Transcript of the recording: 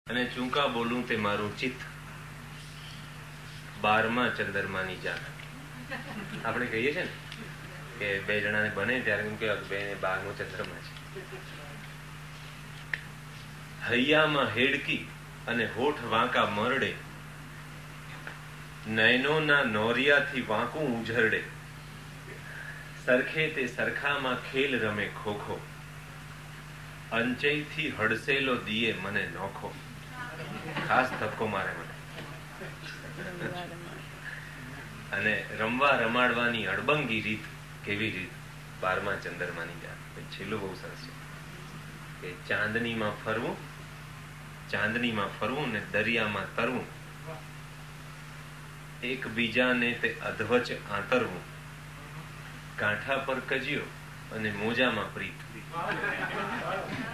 અને ચૂંકા બોલું તે મારું ચિત્ત 12મા ચંદ્રમાની જાત. આપણે કહીએ છીએ ને કે બે જણાને બને ત્યારે એમ કે બે 12મો ચંદ્રમા છે. હૈયામાં હેડકી અને હોઠ વાંકા મરડે, નયનોના નોરિયાથી વાંકું ઉઝરડે, સરખે તે સરખામાં ખેલ રમે ખોખો, અંચૈથી હડસેલો દીએ મને નોખો. ખાસ ધક્કો મારે મને. અને રમવા રમાડવાની અડબંગી રીત. કેવી રીત? 12મા ચંદ્રમાની જાત. છેલ્લું બહુ સરસ છે કે ચાંદનીમાં ફરવું ને દરિયામાં તરવું, એકબીજાને તે અધવચ આંતરવું, કાંઠા પર કજિયો અને મોજામાં પ્રીત.